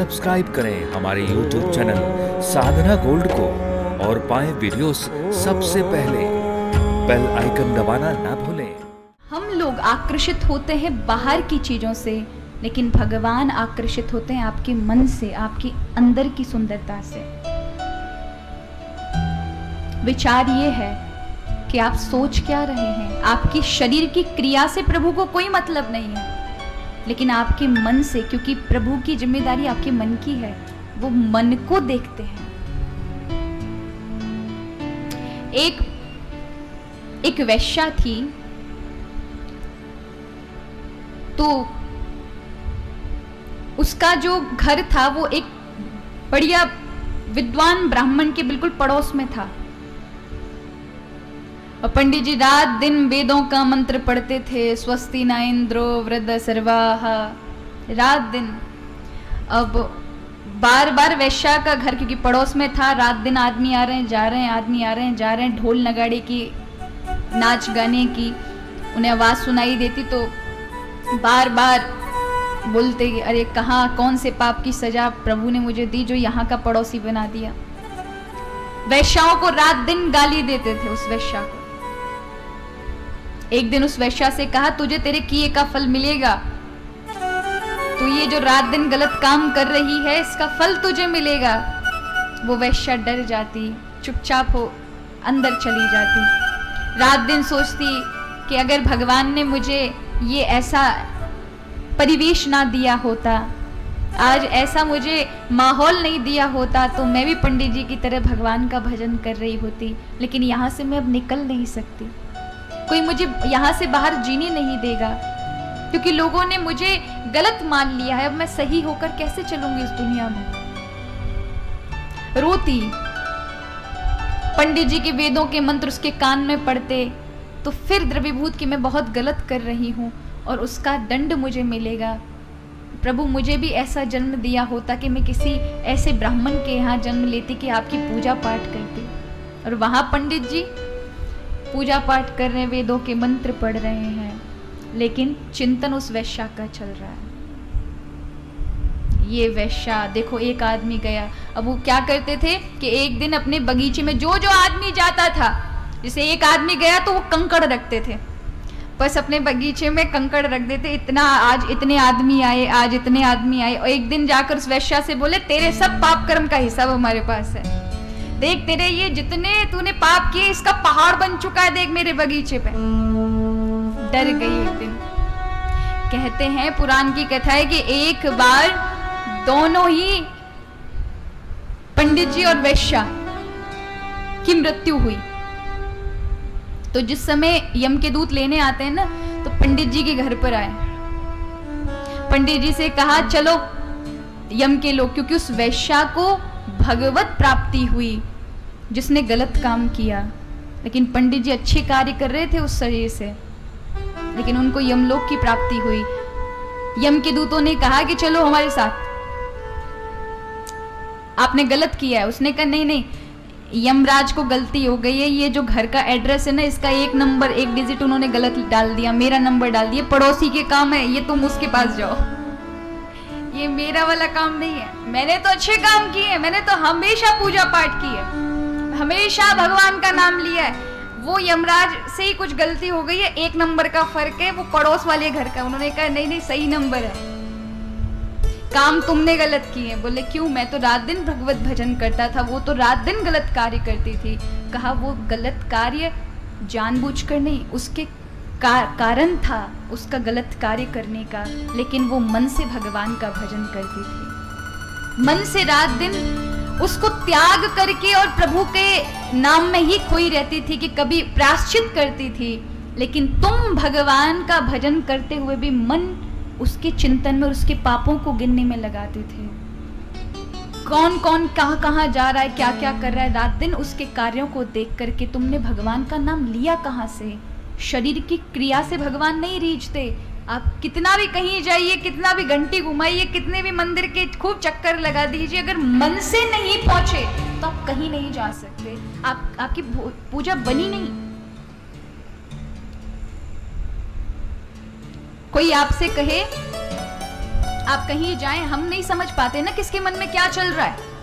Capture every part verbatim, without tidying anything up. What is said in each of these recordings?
Subscribe करें हमारे YouTube channel साधना gold को और पाएं वीडियोस सबसे पहले। बेल आइकन दबाना ना भूलें। हम लोग आकर्षित होते हैं बाहर की चीज़ों से, लेकिन भगवान आकर्षित होते हैं आपके मन से, आपके अंदर की सुंदरता से। विचार ये है कि आप सोच क्या रहे हैं। आपकी शरीर की क्रिया से प्रभु को कोई मतलब नहीं है, लेकिन आपके मन से, क्योंकि प्रभु की जिम्मेदारी आपके मन की है, वो मन को देखते हैं। एक एक वेश्या थी, तो उसका जो घर था वो एक बढ़िया विद्वान ब्राह्मण के बिल्कुल पड़ोस में था। और पंडित जी रात दिन वेदों का मंत्र पढ़ते थे, स्वस्ति न इंद्रो वृद्ध सर्वाः, रात दिन। अब बार बार वैश्या का घर, क्योंकि पड़ोस में था, रात दिन आदमी आ रहे हैं जा रहे हैं, आदमी आ रहे हैं जा रहे हैं, ढोल नगाड़े की, नाच गाने की उन्हें आवाज सुनाई देती, तो बार बार बोलते कि अरे कहाँ, कौन से पाप की सजा प्रभु ने मुझे दी जो यहाँ का पड़ोसी बना दिया। वैश्याओं को रात दिन गाली देते थे उस वैश्या को। एक दिन उस वैश्या से कहा, तुझे तेरे किए का फल मिलेगा, तू ये जो रात दिन गलत काम कर रही है इसका फल तुझे मिलेगा। वो वैश्या डर जाती, चुपचाप हो अंदर चली जाती। रात दिन सोचती कि अगर भगवान ने मुझे ये ऐसा परिवेश ना दिया होता, आज ऐसा मुझे माहौल नहीं दिया होता, तो मैं भी पंडित जी की तरह भगवान का भजन कर रही होती। लेकिन यहाँ से मैं अब निकल नहीं सकती, कोई मुझे यहाँ से बाहर जीने नहीं देगा, क्योंकि लोगों ने मुझे गलत मान लिया है। अब मैं सही होकर कैसे चलूंगी इस दुनिया में। रोती, पंडित जी के वेदों के मंत्र उसके कान में पड़ते, तो फिर द्रवीभूत कि मैं बहुत गलत कर रही हूँ और उसका दंड मुझे मिलेगा। प्रभु मुझे भी ऐसा जन्म दिया होता कि मैं किसी ऐसे ब्राह्मण के यहाँ जन्म लेती कि आपकी पूजा पाठ करती। और वहाँ पंडित जी पूजा पाठ कर रहे हैं, वेदों के मंत्र पढ़ रहे हैं, लेकिन चिंतन उस वैश्या का चल रहा है। ये वैश्या देखो, एक आदमी गया। अब वो क्या करते थे कि एक दिन अपने बगीचे में जो जो आदमी जाता था, जैसे एक आदमी गया तो वो कंकड़ रखते थे, बस अपने बगीचे में कंकड़ रख देते। इतना, आज इतने आदमी आए, आज इतने आदमी आए। और एक दिन जाकर उस वैश्या से बोले, तेरे सब पाप कर्म का हिसाब हमारे पास है, देख तेरे ये जितने तूने पाप किए इसका पहाड़ बन चुका है, देख मेरे बगीचे पे। डर गई एक दिन। कहते हैं, पुराण की कथा है कि एक बार दोनों ही पंडित जी और वैश्या की मृत्यु हुई। तो जिस समय यम के दूत लेने आते हैं ना, तो पंडित जी के घर पर आए। पंडित जी से कहा, चलो यम के लोग, क्योंकि उस वैश्या को भगवत प्राप्ति हुई जिसने गलत काम किया। लेकिन पंडित जी अच्छे कार्य कर रहे थे उस शरीर से, लेकिन उनको यमलोक की प्राप्ति हुई। यम के दूतों ने कहा कि चलो हमारे साथ, आपने गलत किया है। उसने कहा नहीं नहीं, यमराज को गलती हो गई है, ये जो घर का एड्रेस है ना, इसका एक नंबर एक डिजिट उन्होंने गलत डाल दिया, मेरा नंबर डाल दिया, पड़ोसी के काम है ये, तुम उसके पास जाओ, ये मेरा वाला काम नहीं है। मैंने तो अच्छे काम किए, मैंने तो हमेशा पूजा पाठ की है, हमेशा भगवान का नाम लिया है। वो यमराज से ही कुछ गलती हो गई है, एक नंबर का फर्क है, वो पड़ोस वाले घर का। उन्होंने कहा नहीं नहीं, सही नंबर है, काम तुमने गलत किए। बोले क्यों? मैं तो रात दिन भगवत भजन करता था, वो तो रात दिन गलत कार्य करती थी। कहा वो गलत कार्य जानबूझकर नहीं, उसके का, कारण था उसका गलत कार्य करने का, लेकिन वो मन से भगवान का भजन करती थी। मन से रात दिन उसको त्याग करके और प्रभु के नाम में ही खोई रहती थी, कि कभी प्रायश्चित करती थी। लेकिन तुम भगवान का भजन करते हुए भी मन उसके चिंतन में, उसके पापों को गिनने में लगाते थे। कौन कौन कहाँ कहाँ जा रहा है, क्या क्या कर रहा है, रात दिन उसके कार्यों को देख करके तुमने भगवान का नाम लिया कहाँ से? शरीर की क्रिया से भगवान नहीं रीझते। आप कितना भी कहीं जाइए, कितना भी घंटी घुमाइए, कितने भी मंदिर के खूब चक्कर लगा दीजिए, अगर मन से नहीं पहुंचे तो आप कहीं नहीं जा सकते। आप आपकी पूजा बनी नहीं। कोई आपसे कहे आप कहीं जाएं, हम नहीं समझ पाते ना किसके मन में क्या चल रहा है,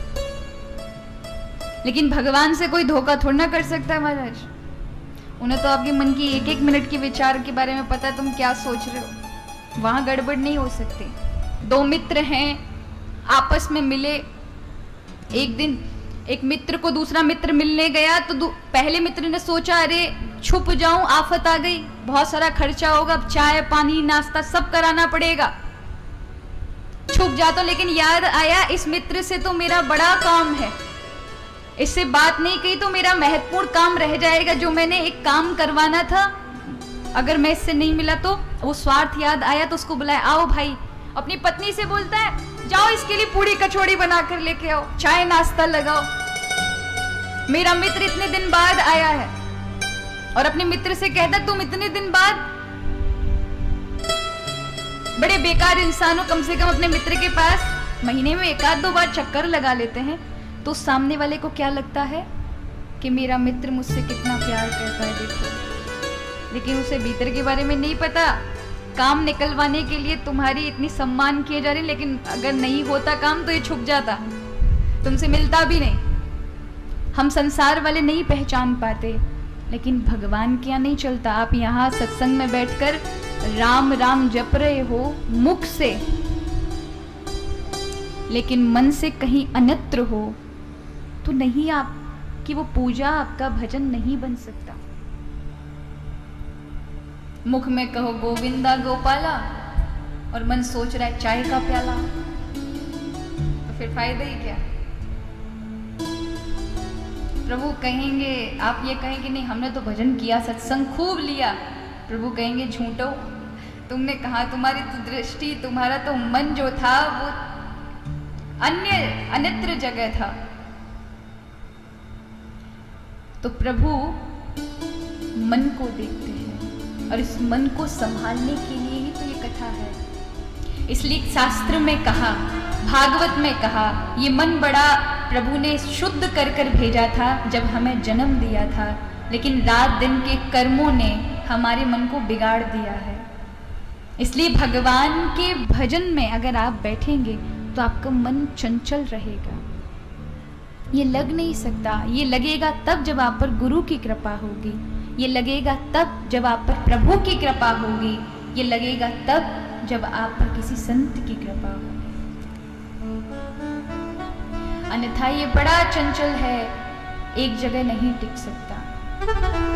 लेकिन भगवान से कोई धोखा थोड़ा ना कर सकता है महाराज। उन्हें तो आपके मन की एक एक मिनट के विचार के बारे में पता है, तुम क्या सोच रहे हो। वहां गड़बड़ नहीं हो सकती। दो मित्र हैं, आपस में मिले। एक दिन एक मित्र को दूसरा मित्र मिलने गया तो पहले मित्र ने सोचा अरे छुप जाऊं, आफत आ गई, बहुत सारा खर्चा होगा, अब चाय पानी नाश्ता सब कराना पड़ेगा, छुप जाता। लेकिन याद आया इस मित्र से तो मेरा बड़ा काम है, इससे बात नहीं की तो मेरा महत्वपूर्ण काम रह जाएगा, जो मैंने एक काम करवाना था, अगर मैं इससे नहीं मिला तो। वो स्वार्थ याद आया तो उसको बुलाया, आओ भाई। अपनी पत्नी से बोलता है जाओ इसके लिए पूरी कचौड़ी बना कर लेके आओ, चाय नाश्ता लगाओ, मेरा मित्र इतने दिन बाद आया है। और अपने मित्र से कहता तुम इतने दिन बाद, बड़े बेकार इंसान हो, कम से कम अपने मित्र के पास महीने में एक आध दो बार चक्कर लगा लेते हैं। तो सामने वाले को क्या लगता है कि मेरा मित्र मुझसे कितना प्यार करता है, देखो। लेकिन उसे भीतर के बारे में नहीं पता। काम निकलवाने के लिए तुम्हारी इतनी सम्मान किए जा रही, लेकिन अगर नहीं होता काम तो ये छुप जाता, तुमसे मिलता भी नहीं। हम संसार वाले नहीं पहचान पाते, लेकिन भगवान के यहाँ नहीं चलता। आप यहाँ सत्संग में बैठकर राम राम जप रहे हो मुख से, लेकिन मन से कहीं अन्यत्र हो तो नहीं, आप कि वो पूजा आपका भजन नहीं बन सकता। मुख में कहो गोविंदा गोपाला और मन सोच रहा है चाय का प्याला, तो फिर फायदा ही क्या। प्रभु कहेंगे, आप ये कहेंगे नहीं हमने तो भजन किया, सत्संग खूब लिया। प्रभु कहेंगे झूठो, तुमने कहा, तुम्हारी तो दृष्टि, तुम्हारा तो मन जो था वो अन्य अन्यत्र जगह था। तो प्रभु मन को देखते हैं और इस मन को संभालने के लिए ही तो ये कथा है। इसलिए शास्त्र में कहा, भागवत में कहा, ये मन बड़ा प्रभु ने शुद्ध कर कर भेजा था जब हमें जन्म दिया था, लेकिन रात दिन के कर्मों ने हमारे मन को बिगाड़ दिया है। इसलिए भगवान के भजन में अगर आप बैठेंगे तो आपका मन चंचल रहेगा, ये लग नहीं सकता। ये लगेगा तब जब आप पर गुरु की कृपा होगी, ये लगेगा तब जब आप पर प्रभु की कृपा होगी, ये लगेगा तब जब आप पर किसी संत की कृपा होगी। अन्यथा ये बड़ा चंचल है, एक जगह नहीं टिक सकता।